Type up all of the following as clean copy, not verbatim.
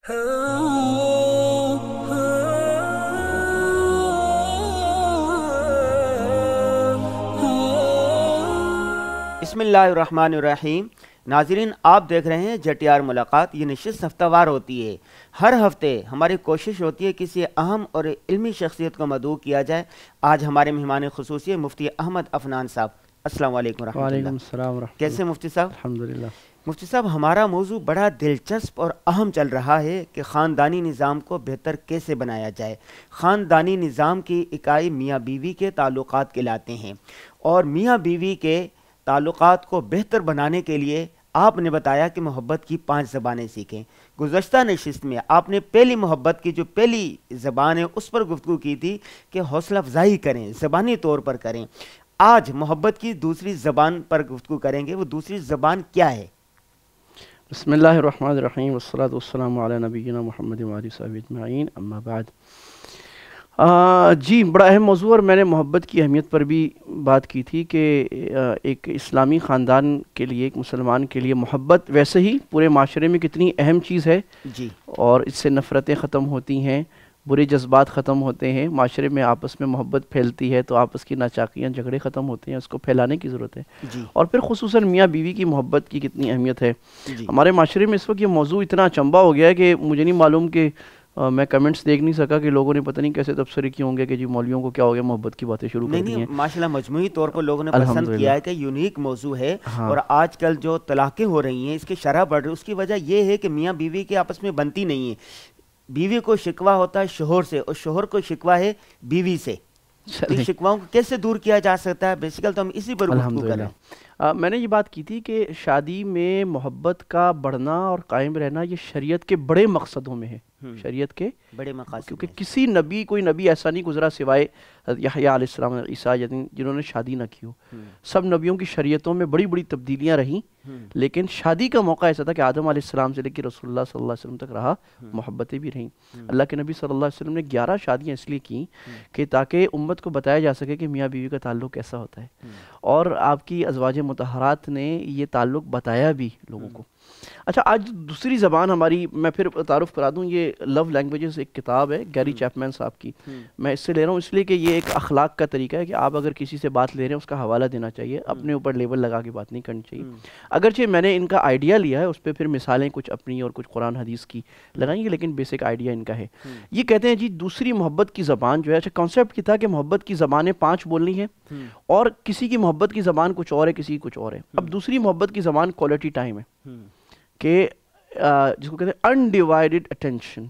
بسم اللہ الرحمن الرحیم۔ ناظرین، آپ دیکھ رہے ہیں JTR ملاقات۔ یہ نشست ہفتہ وار ہوتی ہے۔ ہر ہفتے ہماری کوشش ہوتی ہے کسی اہم اور علمی شخصیت کو مدعو کیا جائے۔ آج ہمارے مہمان خصوصی مفتی احمد افنان صاحب، السلام علیکم ورحمۃ اللہ۔ وعلیکم السلام ورحمۃ اللہ۔ کیسے مفتی صاحب؟ الحمدللہ۔ مفتی صاحب، ہمارا موضوع بڑا دلچسپ اور اہم چل رہا ہے کہ خاندانی نظام کو بہتر کیسے بنایا جائے۔ خاندانی نظام کی اکائی میاں بیوی کے تعلقات کہلاتے ہیں، اور میاں بیوی کے تعلقات کو بہتر بنانے کے لیے آپ نے بتایا کہ محبت کی 5 زبانیں سیکھیں۔ گزشتہ نشست میں آپ نے پہلی محبت کی جو پہلی زبان ہے اس پر گفتگو کی تھی کہ حوصلہ افزائی کریں، زبانی طور پر کریں۔ آج محبت کی دوسری زبان پر گفتگو کریں گے۔ وہ دوسری زبان کیا ہے؟ بسم اللہ الرحمن الرحیم، والصلاة والسلام علی نبینا محمد وآلہ صحبہ اجمعین، اما بعد۔ جی، بڑا اہم موضوع، اور میں نے محبت کی اہمیت پر بھی بات کی تھی کہ ایک اسلامی خاندان کے لیے، ایک مسلمان کے لیے محبت ویسے ہی پورے معاشرے میں کتنی اہم چیز ہے جی، اور اس سے نفرتیں ختم ہوتی ہیں، برے جذبات ختم ہوتے ہیں، معاشرے میں آپس میں محبت پھیلتی ہے تو آپس کی ناچاکیاں جھگڑے ختم ہوتے ہیں، اس کو پھیلانے کی ضرورت ہے جی، اور پھر خصوصاً میاں بیوی کی محبت کی کتنی اہمیت ہے۔ جی، ہمارے معاشرے میں اس وقت یہ موضوع اتنا اچنبا ہو گیا ہے کہ مجھے نہیں معلوم کہ میں کمنٹس دیکھ نہیں سکا کہ لوگوں نے پتہ نہیں کیسے تبصرے کیے ہوں گے کہ جی مولویوں کو کیا ہو گیا، محبت کی باتیں شروع کر دی ہیں۔ ماشاءاللہ مجموعی طور پر لوگوں نے پسند کیا ہے کہ یونیک موضوع ہے، اور آج کل جو طلاقیں ہو رہی ہیں اس کی شرح بڑھ رہی ہے، اس کی وجہ یہ ہے کہ میاں بیوی کے آپس میں بنتی نہیں ہے۔ بیوی کو شکوہ ہوتا ہے شوہر سے، اور شوہر کو شکوہ ہے بیوی سے۔ ان شکواؤں کو کیسے دور کیا جا سکتا ہے؟ بیسیکل تو ہم اسی پر گفتگو کریں۔ میں نے یہ بات کی تھی کہ شادی میں محبت کا بڑھنا اور قائم رہنا یہ شریعت کے بڑے مقصدوں میں ہے، شریعت کے بڑے مقاصد، کیونکہ کسی نبی، کوئی نبی ایسا نہیں گزرا سوائے یحییٰ علیہ السلام، عیسیٰ، جنہوں نے شادی نہ کی ہو۔ سب نبیوں کی شریعتوں میں بڑی بڑی تبدیلیاں رہیں، لیکن شادی کا موقع ایسا تھا کہ آدم علیہ السلام سے لے کے رسول اللہ صلی اللہ علیہ وسلم تک رہا، محبتیں بھی رہیں۔ اللہ کے نبی صلی اللہ علیہ وسلم نے 11 شادیاں اس لیے کیں کہ تاکہ امت کو بتایا جا سکے کہ میاں بیوی کا تعلق کیسا ہوتا ہے، اور آپ کی ازواج مطہرات نے یہ تعلق بتایا بھی لوگوں کو۔ اچھا، آج دوسری زبان ہماری، میں پھر تعارف کرا دوں، یہ لو لینگویجز ایک کتاب ہے گیری چیپمین صاحب کی۔ میں اس سے لے رہا ہوں اس لیے کہ یہ ایک اخلاق کا طریقہ ہے کہ آپ اگر کسی سے بات لے رہے ہیں اس کا حوالہ دینا چاہیے، اپنے اوپر لیبل لگا کے بات نہیں کرنی چاہیے۔ اگرچہ میں نے ان کا آئیڈیا لیا ہے، اس پہ پھر مثالیں کچھ اپنی اور کچھ قرآن حدیث کی لگائیں گے، لیکن بیسک آئیڈیا ان کا ہے۔ یہ کہتے ہیں جی دوسری محبت کی زبان جو ہے، اچھا کانسیپٹ کی تھا کہ محبت کی زبانیں 5 بولنی ہیں، اور کسی کی محبت کی زبان کچھ اور ہے، کسی کی کچھ اور ہے۔ اب دوسری محبت کی زبان کوالٹی ٹائم ہے، کہ جس کو کہتے ہیں انڈیوائیڈڈ اٹینشن،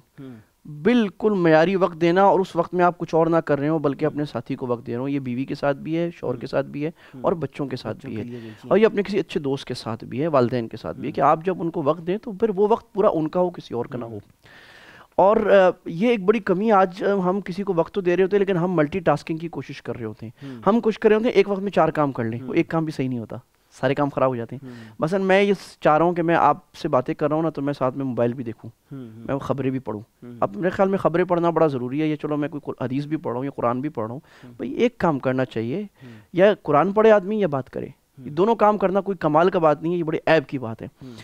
بالکل معیاری وقت دینا، اور اس وقت میں آپ کچھ اور نہ کر رہے ہو بلکہ اپنے ساتھی کو وقت دے رہے ہو۔ یہ بیوی کے ساتھ بھی ہے، شوہر کے ساتھ بھی ہے، اور بچوں کے ساتھ بھی ہے، اور یہ اپنے کسی اچھے دوست کے ساتھ بھی ہے، والدین کے ساتھ بھی ہے، کہ آپ جب ان کو وقت دیں تو پھر وہ وقت پورا ان کا ہو، کسی اور کا نہ ہو۔ اور یہ ایک بڑی کمی، آج ہم کسی کو وقت تو دے رہے ہوتے ہیں لیکن ہم ملٹی ٹاسکنگ کی کوشش کر رہے ہوتے ہیں۔ ہم کوشش کر رہے ہوتے ہیں ایک وقت میں 4 کام کر لیں، وہ ایک کام بھی صحیح نہیں ہوتا، سارے کام خراب ہو جاتے ہیں۔ مثلا میں یہ چاہ رہا ہوں کہ میں آپ سے باتیں کر رہا ہوں نا، تو میں ساتھ میں موبائل بھی دیکھوں، میں خبریں بھی پڑھوں۔ اب میرے خیال میں خبریں پڑھنا بڑا ضروری ہے، یہ چلو میں کوئی حدیث بھی پڑھ رہا ہوں یا قرآن بھی پڑھ رہا ہوں، بھائی ایک کام کرنا چاہیے، یا قرآن پڑھے آدمی یا بات کرے، یہ دونوں کام کرنا کوئی کمال کا بات نہیں ہے، یہ بڑے عیب کی بات ہے۔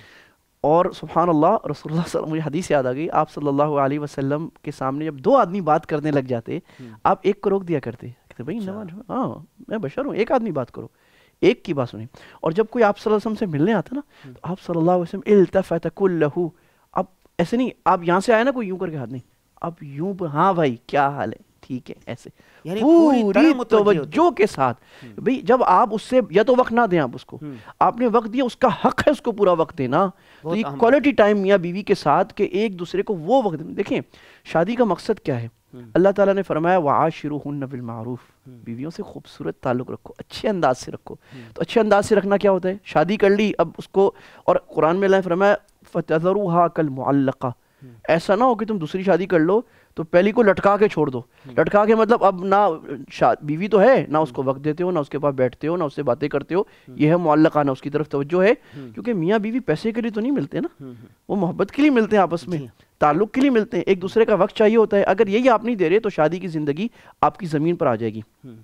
اور سبحان اللہ، رسول اللہ صلی اللہ علیہ وسلم، مجھے حدیث یاد آ گئی، آپ صلی اللہ علیہ وسلم کے سامنے جب 2 آدمی بات کرنے لگ جاتے، آپ ایک کو روک دیا کرتے، کہتے بھائی ہاں میں بشر ہوں، ایک آدمی بات کرو، ایک کی بات سنیں۔ اور جب کوئی آپ صلی اللہ علیہ وسلم سے ملنے آتا نا، تو آپ صلی اللہ علیہ وسلم التفت کلہ، اب ایسے نہیں آپ یہاں سے آئے نا کوئی یوں کر کے ہاتھ نہیں، اب یوں ہاں بھائی کیا حال ہے، ٹھیک ہے، ایسے پوری توجہ کے ساتھ۔ بھئی جب آپ اس سے یا تو وقت نہ دیں، آپ اس کو، آپ نے وقت دیا، اس کا حق ہے اس کو پورا وقت دینا۔ تو یہ کوالٹی ٹائم میاں بیوی کے ساتھ، کہ ایک دوسرے کو وہ وقت دیکھیں، شادی کا مقصد کیا ہے؟ اللہ تعالیٰ نے فرمایا وَعَاشِرُوهُنَّ بِالْمَعْرُوفِ، بیویوں سے خوبصورت تعلق رکھو، اچھے انداز سے رکھو۔ تو اچھے انداز سے رکھنا کیا ہوتا ہے؟ شادی کر لی، اب اس کو، اور قرآن میں اللہ نے فرمایا فَتَذَرُوهَا كَالْمُعَلَّقَةِ، ایسا نہ ہو کہ تم دوسری شادی کر لو تو پہلی کو لٹکا کے چھوڑ دو۔ لٹکا کے مطلب اب نہ بیوی تو ہے، نہ اس کو وقت دیتے ہو، نہ اس کے پاس بیٹھتے ہو، نہ اس سے باتیں کرتے ہو، یہ ہے معلقہ، نہ اس کی طرف توجہ ہے۔ کیونکہ میاں بیوی پیسے کے لیے تو نہیں ملتے نا، وہ محبت کے لیے ملتے ہیں، آپس میں تعلق کے لیے ملتے ہیں، ایک دوسرے کا وقت چاہیے ہوتا ہے۔ اگر یہی آپ نہیں دے رہے تو شادی کی زندگی آپ کی زمین پر آ جائے گی۔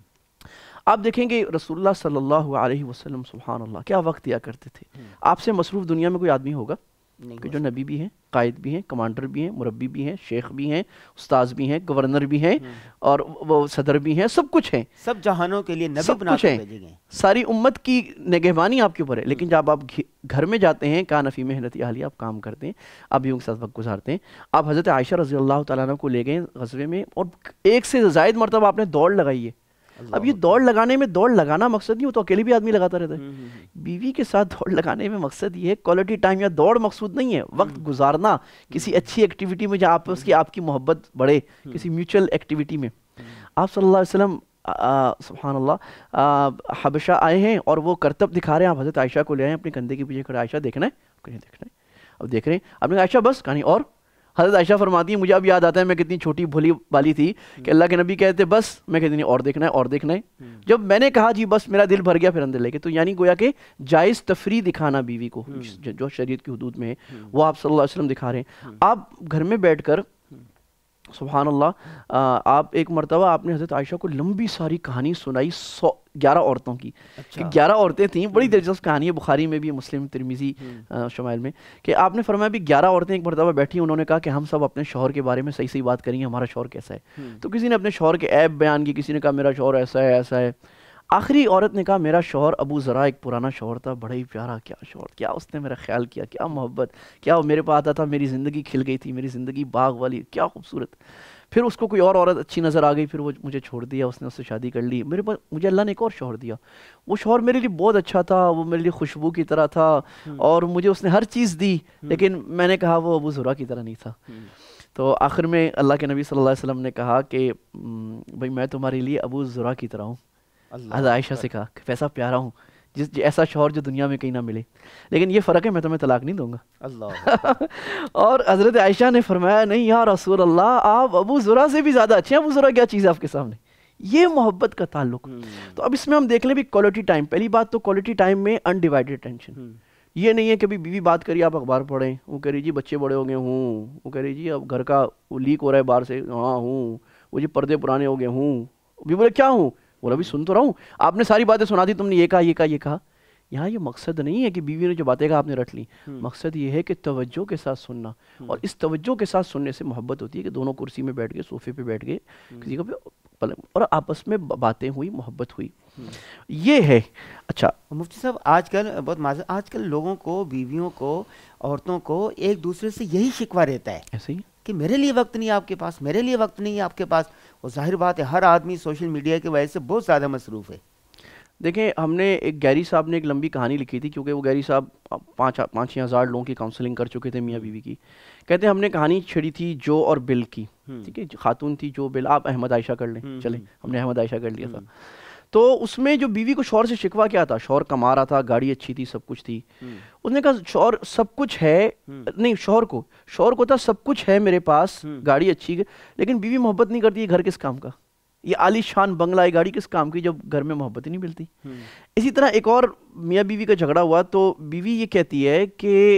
آپ دیکھیں گے رسول اللہ صلی اللہ علیہ وسلم سبحان اللہ کیا وقت دیا کرتے تھے۔ آپ سے مصروف دنیا میں کوئی آدمی ہوگا؟ کہ جو نبی بھی ہیں، قائد بھی ہیں، کمانڈر بھی ہیں، مربی بھی ہیں، شیخ بھی ہیں، استاذ بھی ہیں، گورنر بھی ہیں اور وہ صدر بھی ہیں، سب کچھ ہیں، سب جہانوں کے لیے نبی سب بنا کچھ کر ہیں، بھیجے گئے. ساری امت کی نگہبانی آپ کے اوپر ہے. لیکن جب آپ گھر میں جاتے ہیں، کان فی محنت اہلیہ، آپ کام کرتے ہیں، آپ بیویوں کے ساتھ وقت گزارتے ہیں. آپ حضرت عائشہ رضی اللہ تعالیٰ عنہ کو لے گئے غزوے میں اور 1 سے زائد مرتبہ آپ نے دوڑ لگائی ہے. اب یہ دوڑ لگانے میں، دوڑ لگانا مقصد نہیں، وہ تو اکیلے بھی آدمی لگاتا رہتا ہے. بیوی کے ساتھ دوڑ لگانے میں مقصد یہ ہے کوالٹی ٹائم، یا دوڑ مقصود نہیں ہے، وقت گزارنا کسی اچھی ایکٹیویٹی میں جہاں آپس کی آپ کی محبت بڑھے، کسی میوچل ایکٹیویٹی میں. آپ صلی اللہ علیہ وسلم سبحان اللہ حبشہ آئے ہیں اور وہ کرتب دکھا رہے ہیں. آپ حضرت عائشہ کو لے آئے ہیں اپنے کندھے کے پیچھے کھڑے، عائشہ دیکھنا ہے، دیکھنا ہے. اب دیکھ رہے ہیں، آپ نے کہا عائشہ بس کہانی. اور حضرت عائشہ فرماتی ہیں مجھے اب یاد آتا ہے میں کتنی چھوٹی بھولی والی تھی کہ اللہ کے نبی کہتے بس، میں کہتی نہیں اور دیکھنا ہے اور دیکھنا ہے. جب میں نے کہا جی بس، میرا دل بھر گیا، پھر اندر لے کے. تو یعنی گویا کہ جائز تفریح دکھانا بیوی کو جو شریعت کی حدود میں ہے، وہ آپ صلی اللہ علیہ وسلم دکھا رہے ہیں. آپ گھر میں بیٹھ کر سبحان اللہ آپ ایک مرتبہ آپ نے حضرت عائشہ کو لمبی ساری کہانی سنائی 11 عورتوں کی. کہ 11 عورتیں تھیں، بڑی دلچسپ کہانی ہے، بخاری میں بھی، مسلم، ترمذی شمائل میں، کہ آپ نے فرمایا بھی 11 عورتیں ایک مرتبہ بیٹھی، انہوں نے کہا کہ ہم سب اپنے شوہر کے بارے میں صحیح صحیح بات کریں گے، ہمارا شوہر کیسا ہے. تو کسی نے اپنے شوہر کے عیب بیان کی، کسی نے کہا میرا شوہر ایسا ہے ایسا ہے. آخری عورت نے کہا میرا شوہر ابو ذرا ایک پرانا شوہر تھا، بڑا ہی پیارا، کیا شوہر، کیا اس نے میرا خیال کیا، کیا محبت، کیا وہ میرے پاس آتا تھا، میری زندگی کھل گئی تھی، میری زندگی باغ والی، کیا خوبصورت. پھر اس کو کوئی اور عورت اچھی نظر آ گئی، پھر وہ مجھے چھوڑ دیا، اس نے اس سے شادی کر لی. میرے پاس مجھے اللہ نے ایک اور شوہر دیا، وہ شوہر میرے لیے بہت اچھا تھا، وہ میرے لیے خوشبو کی طرح تھا اور مجھے اس نے ہر چیز دی، لیکن میں نے کہا وہ ابو ذرا کی طرح نہیں تھا. تو آخر میں اللہ کے نبی صلی اللہ علیہ وسلم نے کہا کہ بھائی میں تمہارے لیے ابو ذرا کی طرح ہوں. حضرت عائشہ سے کہا کہ ایسا پیارا ہوں، ایسا شوہر جو دنیا میں کہیں نہ ملے، لیکن یہ فرق ہے میں تمہیں طلاق نہیں دوں گا. اللہ اور حضرت عائشہ نے فرمایا نہیں یا رسول اللہ، آپ ابو ذرا سے بھی زیادہ اچھے ہیں. ابو ذرا کیا چیز ہے آپ کے سامنے؟ یہ محبت کا تعلق. تو اب اس میں ہم دیکھ لیں بھی کوالٹی ٹائم. پہلی بات تو کوالٹی ٹائم میں انڈیوائڈیڈ اٹینشن. یہ نہیں ہے کہ بیوی بات کری آپ اخبار پڑھیں، وہ کہہ رہی جی بچے بڑے ہو گئے ہوں، وہ کہہ رہی جی اب گھر کا وہ لیک ہو رہا ہے باہر سے، ہاں ہوں، وہ جی پردے پرانے ہو گئے ہوں. بھی بولے کیا ہوں؟ بولا بھی سن تو رہا ہوں، آپ نے ساری باتیں سنا دی، تم نے یہ کہا یہ کہا یہ کہا. یہاں یہ مقصد نہیں ہے کہ بیوی نے جو باتیں کہا آپ نے رٹ لی. مقصد یہ ہے کہ توجہ کے ساتھ سننا، اور اس توجہ کے ساتھ سننے سے محبت ہوتی ہے کہ دونوں کرسی میں بیٹھ گئے، صوفے پہ بیٹھ گئے، کسی کو اور آپس میں باتیں ہوئی، محبت ہوئی. یہ ہے. اچھا مفتی صاحب آج کل بہت معذرت، آج کل لوگوں کو، بیویوں کو، عورتوں کو ایک دوسرے سے یہی شکوہ رہتا ہے ایسے ہی کہ میرے لیے وقت نہیں ہے آپ کے پاس، میرے لیے وقت نہیں ہے آپ کے پاس. وہ ظاہر بات ہے ہر آدمی سوشل میڈیا کی وجہ سے بہت زیادہ مصروف ہے. دیکھیں ہم نے ایک گہری صاحب نے ایک لمبی کہانی لکھی تھی، کیونکہ وہ گہری صاحب 5-6 ہزار لوگوں کی کاؤنسلنگ کر چکے تھے میاں بیوی کی. کہتے ہیں ہم نے کہانی چھڑی تھی جو اور بل کی. ٹھیک ہے، خاتون تھی جو بل، آپ احمد عائشہ کر لیں، چلیں ہم نے احمد عائشہ کر لیا تھا. تو اس میں جو بیوی کو شوہر سے شکوہ کیا تھا، شوہر کما رہا تھا، گاڑی اچھی تھی، سب کچھ تھی. اس نے کہا شوہر سب کچھ ہے، نہیں شوہر کو تھا سب کچھ ہے میرے پاس، گاڑی اچھی ہے، لیکن بیوی محبت نہیں کرتی. گھر کس کام کا؟ یہ عالی شان بنگلہ ہے، گاڑی کس کام کی جب گھر میں محبت ہی نہیں ملتی. اسی طرح ایک اور میاں بیوی کا جھگڑا ہوا تو بیوی یہ کہتی ہے کہ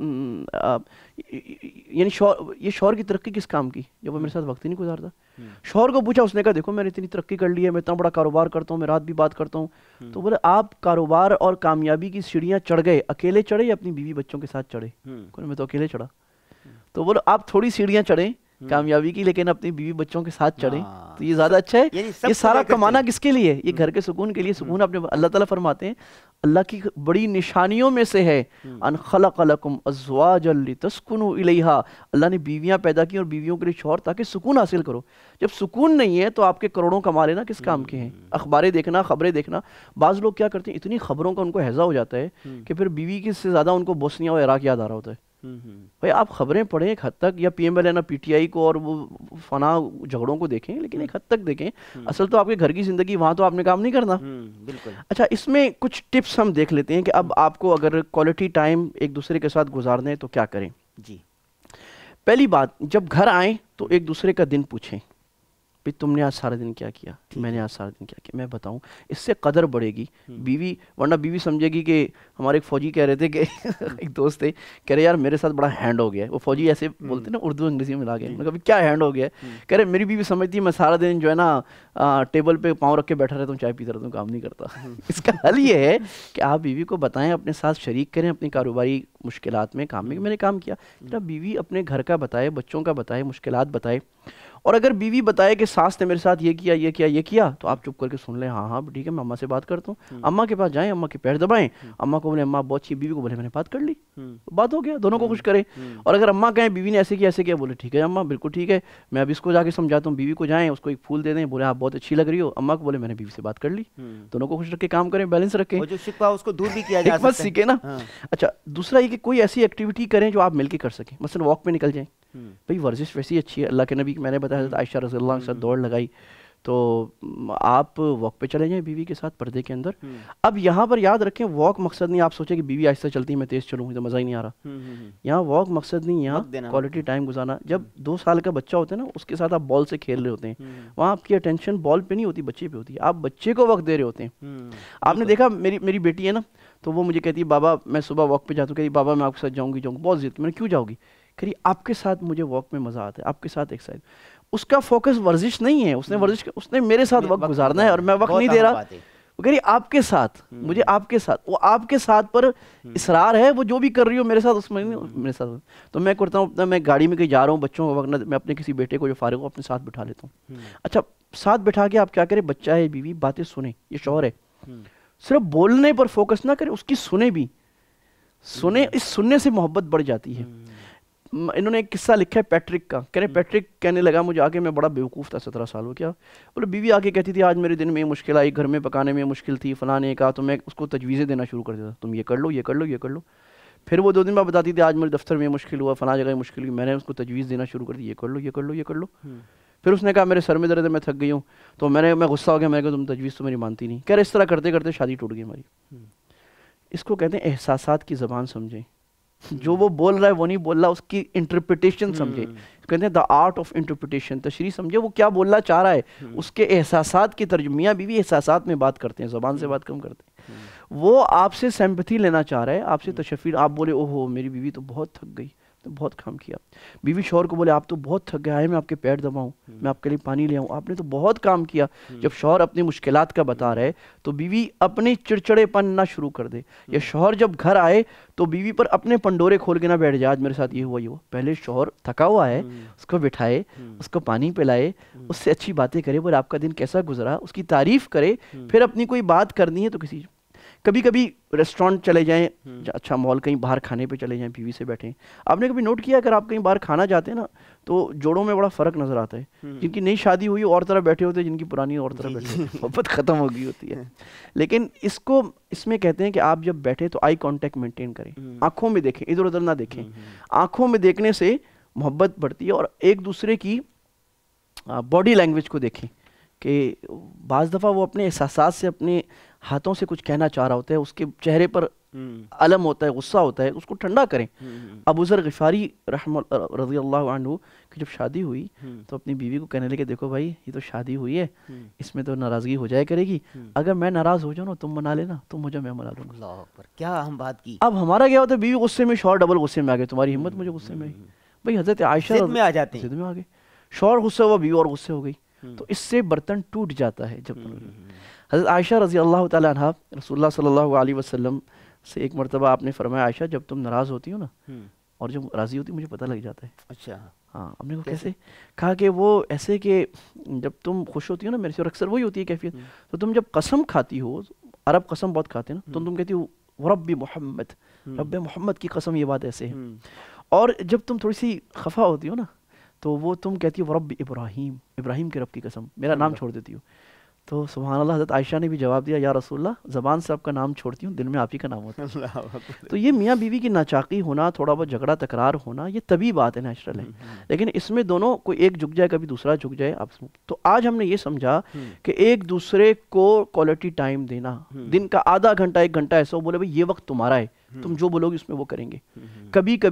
یعنی یہ شوہر کی ترقی کس کام کی جب وہ میرے ساتھ وقت ہی نہیں گزارتا. شوہر کو پوچھا، اس نے کہا دیکھو میں نے اتنی ترقی کر لی ہے، میں اتنا بڑا کاروبار کرتا ہوں، میں رات بھی بات کرتا ہوں. تو بولے آپ کاروبار اور کامیابی کی سیڑھیاں چڑھ گئے، اکیلے چڑھے یا اپنی بیوی بچوں کے ساتھ چڑھے؟ میں تو اکیلے چڑھا. تو بولے آپ تھوڑی سیڑھیاں چڑھیں کامیابی کی، لیکن اپنی بیوی بچوں کے ساتھ چڑھیں تو یہ زیادہ اچھا ہے. یہ سارا کمانا کس کے لیے؟ یہ گھر کے سکون کے لیے. سکون اپنے اللہ تعالیٰ فرماتے ہیں اللہ کی بڑی نشانیوں میں سے ہے ان خلق لکم ازواجا لتسکنوا الیہا، اللہ نے بیویاں پیدا کی اور بیویوں کے لیے شوہر تاکہ سکون حاصل کرو. جب سکون نہیں ہے تو آپ کے کروڑوں کما لینا کس کام کے ہیں؟ اخباریں دیکھنا، خبریں دیکھنا. بعض لوگ کیا کرتے ہیں اتنی خبروں کا ان کو ہیضہ ہو جاتا ہے کہ پھر بیوی کی سے زیادہ ان کو بوسنیا اور عراق یاد آ رہا ہوتا ہے. بھائی آپ خبریں پڑھیں ایک حد تک، یا پی ایم ایل ہے نا پی ٹی آئی کو اور وہ فنا جھگڑوں کو دیکھیں، لیکن ایک حد تک دیکھیں. اصل تو آپ کے گھر کی زندگی، وہاں تو آپ نے کام نہیں کرنا. بالکل. اچھا اس میں کچھ ٹپس ہم دیکھ لیتے ہیں کہ اب آپ کو اگر کوالٹی ٹائم ایک دوسرے کے ساتھ گزارنا ہے تو کیا کریں. جی پہلی بات، جب گھر آئیں تو ایک دوسرے کا دن پوچھیں. بھئی تم نے آج سارے دن کیا کیا, میں نے آج سارے دن کیا کیا, میں بتاؤں, اس سے قدر بڑھے گی بیوی. ورنہ بیوی سمجھے گی کہ ہمارے ایک فوجی کہہ رہے تھے کہ ایک دوست تھے, کہہ رہے یار میرے ساتھ بڑا ہینڈ ہو گیا ہے. وہ فوجی ایسے بولتے نا اردو انگریزی میں ملا کے, میں کہا کیا ہینڈ ہو گیا ہے؟ کہہ رہے میری بیوی سمجھتی ہے میں سارا دن جو ہے نا ٹیبل پہ پاؤں رکھ کے بیٹھا رہتا ہوں, چائے پیتا رہتا ہوں, کام نہیں کرتا. اس کا حل یہ ہے کہ آپ بیوی کو بتائیں, اپنے ساتھ شریک کریں اپنی کاروباری مشکلات میں, کام میں کہ میں نے کام کیا. بیوی اپنے گھر کا بتائے, بچوں کا بتائے, مشکلات بتائے. اور اگر بیوی بتائے کہ ساس نے میرے ساتھ یہ کیا یہ کیا یہ کیا, تو آپ چپ کر کے سن لیں, ہاں ہاں ٹھیک ہے میں اماں سے بات کرتا ہوں. اماں کے پاس جائیں, اماں کے پیر دبائیں, اماں کو بولیں اماں بہت اچھی, بیوی کو بولے میں نے بات کر لی, بات ہو گیا, دونوں کو خوش کریں. اور اگر اماں کہیں بیوی نے ایسے کیا بولے ٹھیک ہے اماں بالکل ٹھیک ہے, میں اب اس کو جا کے سمجھاتا ہوں. بیوی کو جائیں اس کو ایک پھول دے دیں, بولے آپ بہت اچھی لگ رہی ہو, اماں کو بولے میں نے بیوی سے بات کر لی. دونوں کو خوش رکھ کے کام کریں, بیلنس رکھیں, جو شکوہ اس کو دور بھی کیا جا سکتا ہے, حکمت سیکھیں نا. اچھا دوسرا یہ کہ کوئی ایسی ایکٹیویٹی کریں جو آپ مل کے کر سکیں. مثلا واک پہ نکل جائیں, بھئی ورزش ویسی اچھی ہے, اللہ کے نبی میں نے بتایا حضرت عائشہ رضی اللہ عنہ کے ساتھ دوڑ لگائی, تو آپ واک پہ چلے جائیں بیوی کے ساتھ پردے کے اندر. اب یہاں پر یاد رکھیں واک مقصد نہیں آپ سوچیں کہ بیوی آہستہ چلتی ہے میں تیز چلوں گی تو مزہ ہی نہیں آ رہا. یہاں واک مقصد نہیں, یہاں کوالٹی ٹائم گزارنا. جب 2 سال کا بچہ ہوتا ہے نا, اس کے ساتھ آپ بال سے کھیل رہے ہوتے ہیں, وہاں آپ کی اٹینشن بال پہ نہیں ہوتی, بچے پہ ہوتی ہے. آپ بچے کو وقت دے رہے ہوتے ہیں. آپ نے دیکھا میری بیٹی ہے نا, تو وہ مجھے کہتی ہے بابا میں صبح واک پہ جاتا ہوں, کہتی بابا میں آپ کے ساتھ جاؤں گی, بہت ضد. میں نے کیوں جاؤ گی؟ کہ آپ کے ساتھ مجھے واک میں مزہ آتا ہے, آپ کے ساتھ ایکسرسائز. اس کا فوکس ورزش نہیں ہے, اس نے میرے ساتھ وقت گزارنا ہے, اور میں وقت نہیں دے رہا. وہ کہہ رہی آپ کے ساتھ, مجھے آپ کے ساتھ, وہ آپ کے ساتھ پر اصرار ہے, وہ جو بھی کر رہی ہو میرے ساتھ اس میں میرے ساتھ. تو میں کرتا ہوں میں گاڑی میں کہیں جا رہا ہوں, بچوں کو وقت میں اپنے کسی بیٹے کو جو فارغ ہو اپنے ساتھ بٹھا لیتا ہوں. اچھا ساتھ بٹھا کے آپ کیا کریں, بچہ ہے بیوی باتیں سنیں, یہ شوہر ہے, صرف بولنے پر فوکس نہ کریں, اس کی سنیں بھی سنیں. اس سننے سے محبت بڑھ جاتی ہے. انہوں نے ایک قصہ لکھا ہے پیٹرک کا. کہہ رہے پیٹرک کہنے لگا مجھے آگے, میں بڑا بیوقوف تھا 17 سال ہو کیا, بولے بیوی آگے کہتی تھی آج میرے دن میں یہ مشکل آئی, گھر میں پکانے میں مشکل تھی, فلاں نے کہا, تو میں اس کو تجویزیں دینا شروع کر دیتا, تم یہ کر لو یہ کر لو یہ کر لو. پھر وہ 2 دن بعد بتاتی تھی آج میرے دفتر میں مشکل ہوا, فلاں جگہ مشکل ہوئی, میں نے اس کو تجویز دینا شروع کر دی, یہ کر لو یہ کر لو یہ کر لو. پھر اس نے کہا میرے سر میں درد ہے, میں تھک گئی ہوں, تو میں غصہ ہو گیا, میں نے کہا تم تجویز تو میری مانتی نہیں. کہہ رہے اس طرح کرتے کرتے شادی ٹوٹ گئی ہماری. اس کو کہتے ہیں احساسات کی زبان سمجھیں. جو وہ بول رہا ہے وہ نہیں بول رہا, اس کی انٹرپریٹیشن سمجھیں. کہتے ہیں دا آرٹ آف انٹرپریٹیشن, تشریح سمجھے وہ کیا بولنا چاہ رہا ہے, اس کے احساسات کی ترجمہ. میاں بیوی احساسات میں بات کرتے ہیں, زبان سے بات کم کرتے ہیں. وہ آپ سے سمپتھی لینا چاہ رہا ہے, آپ سے تشفیر. آپ بولے او ہو میری بیوی تو بہت تھک گئی, تو بہت کام کیا. بیوی شوہر کو بولے آپ تو بہت تھک گئے, میں آپ کے پیر دباؤں, میں آپ کے لیے پانی لے آؤں, آپ نے تو بہت کام کیا. جب شوہر اپنی مشکلات کا بتا رہے تو بیوی اپنی چڑچڑے پن نہ شروع کر دے. یا شوہر جب گھر آئے تو بیوی پر اپنے پنڈورے کھول کے نہ بیٹھ جائے آج میرے ساتھ یہ ہوا یہ ہوا. پہلے شوہر تھکا ہوا ہے, اس کو بٹھائے, اس کو پانی پلائے, اس سے اچھی باتیں کرے, بولے آپ کا دن کیسا گزرا, اس کی تعریف کرے. پھر اپنی کوئی بات کرنی ہے تو کبھی کبھی ریسٹورینٹ چلے جائیں, اچھا مال کہیں باہر کھانے پہ چلے جائیں, بیوی سے بیٹھیں. آپ نے کبھی نوٹ کیا اگر آپ کہیں باہر کھانا جاتے ہیں نا تو جوڑوں میں بڑا فرق نظر آتا ہے. جن کی نئی شادی ہوئی اور طرح بیٹھے ہوتے ہیں, جن کی پرانی اور طرح بیٹھے ہوتے ہیں, محبت ختم ہو گئی ہوتی ہے. لیکن اس میں کہتے ہیں کہ آپ جب بیٹھے تو آئی کانٹیکٹ مینٹین کریں, آنکھوں میں دیکھیں, ادھر ادھر نہ دیکھیں. آنکھوں میں دیکھنے سے محبت بڑھتی ہے. اور ایک دوسرے کی باڈی لینگویج کو دیکھیں کہ بعض دفعہ وہ اپنے احساسات سے اپنے ہاتھوں سے کچھ کہنا چاہ رہا ہوتا ہے, اس کے چہرے پر علم ہوتا ہے, غصہ ہوتا ہے, اس کو ٹھنڈا کریں. ابو ذر غفاری رضی اللہ عنہ کی جب شادی ہوئی تو اپنی بیوی کو کہنے لگے دیکھو بھائی یہ تو شادی ہوئی ہے, اس میں تو ناراضگی ہو جائے کرے گی, اگر میں ناراض ہو جاؤں نا تم منا لینا, تم مجھے میں منا لوں گا. اللہ اکبر, کیا اہم بات کی. اب ہمارا کیا ہوتا ہے بیوی غصے میں, شوہر ڈبل غصے میں آ گئے, تمہاری ہمت مجھے غصے میں آئی. بھائی حضرت عائشہ ضد میں آ جاتے ہیں, ضد میں آ گئے, شوہر غصہ ہوا بیوی اور غصے ہو گئی, تو اس سے برتن ٹوٹ جاتا ہے. جب حضرت عائشہ رضی اللہ تعالی عنہ رسول اللہ صلی اللہ علیہ وسلم سے ایک مرتبہ آپ نے فرمایا عائشہ جب تم ناراض ہوتی ہو نا اور جب راضی ہوتی مجھے پتہ لگ جاتا ہے. اچھا ہاں, ہم نے کیسے کہا کہ وہ ایسے کہ جب تم خوش ہوتی ہو نا میرے سے, اور اکثر وہی ہوتی ہے کیفیت, تو تم جب قسم کھاتی ہو, عرب قسم بہت کھاتے ہیں نا, تو تم کہتی ہو ورب محمد, رب محمد کی قسم, یہ بات ایسے ہے. اور جب تم تھوڑی سی خفا ہوتی ہو نا تو وہ تم کہتی ہو رب ابراہیم, ابراہیم کے رب کی قسم, میرا نام چھوڑ دیتی ہو. تو سبحان اللہ حضرت عائشہ نے بھی جواب دیا یا رسول اللہ زبان سے آپ کا نام چھوڑتی ہوں, دل میں آپ ہی کا نام ہوتا ہے. تو یہ میاں بیوی کی ناچاقی ہونا, تھوڑا بہت جھگڑا تکرار ہونا, یہ طبیعی بات ہے, نیچرل ہے. لیکن اس میں دونوں کوئی ایک جھک جائے کبھی دوسرا جھک جائے. تو آج ہم نے یہ سمجھا کہ ایک دوسرے کو کوالٹی ٹائم دینا, دن کا آدھا گھنٹہ 1 گھنٹہ ایسا ہو, بولے بھائی یہ وقت تمہارا ہے, تم جو بولو گے اس میں وہ کریں گے. کبھی کبھی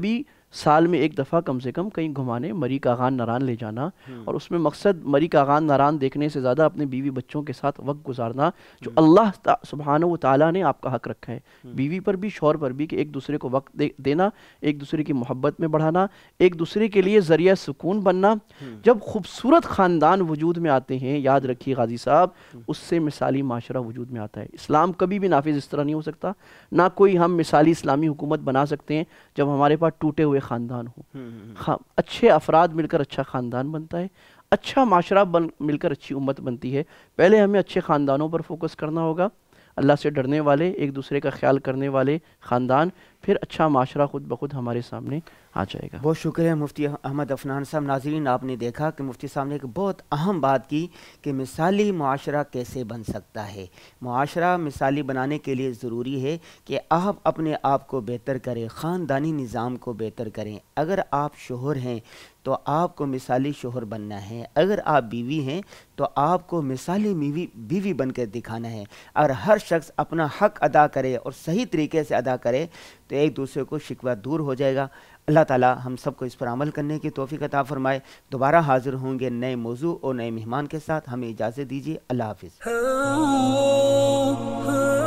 سال میں ایک دفعہ کم سے کم کہیں گھمانے، مری کاغان نران لے جانا، اور اس میں مقصد مری کاغان نران دیکھنے سے زیادہ اپنے بیوی بچوں کے ساتھ وقت گزارنا جو اللہ سبحانہ و تعالیٰ نے آپ کا حق رکھا ہے، بیوی پر بھی شوہر پر بھی، کہ ایک دوسرے کو وقت دینا، ایک دوسرے کی محبت میں بڑھانا، ایک دوسرے کے لیے ذریعہ سکون بننا. جب خوبصورت خاندان وجود میں آتے ہیں، یاد رکھیے غازی صاحب، اس سے مثالی معاشرہ وجود میں آتا ہے. اسلام کبھی بھی نافذ اس طرح نہیں ہو سکتا، نہ کوئی ہم مثالی اسلامی حکومت بنا سکتے ہیں جب ہمارے پاس ٹوٹے ہوئے خاندان ہوں. اچھے افراد مل کر اچھا خاندان بنتا ہے، اچھا معاشرہ مل کر اچھی امت بنتی ہے. پہلے ہمیں اچھے خاندانوں پر فوکس کرنا ہوگا، اللہ سے ڈرنے والے، ایک دوسرے کا خیال کرنے والے خاندان، پھر اچھا معاشرہ خود بخود ہمارے سامنے آ جائے گا. بہت شکریہ مفتی احمد افنان صاحب. ناظرین، آپ نے دیکھا کہ مفتی صاحب نے ایک بہت اہم بات کی کہ مثالی معاشرہ کیسے بن سکتا ہے. معاشرہ مثالی بنانے کے لیے ضروری ہے کہ آپ اپنے آپ کو بہتر کریں، خاندانی نظام کو بہتر کریں. اگر آپ شوہر ہیں تو آپ کو مثالی شوہر بننا ہے، اگر آپ بیوی ہیں تو آپ کو مثالی بیوی بن کر دکھانا ہے. اور ہر شخص اپنا حق ادا کرے اور صحیح طریقے سے ادا کرے تو ایک دوسرے کو شکوہ دور ہو جائے گا. اللہ تعالی ہم سب کو اس پر عمل کرنے کی توفیق عطا فرمائے. دوبارہ حاضر ہوں گے نئے موضوع اور نئے مہمان کے ساتھ. ہمیں اجازت دیجیے. اللہ حافظ.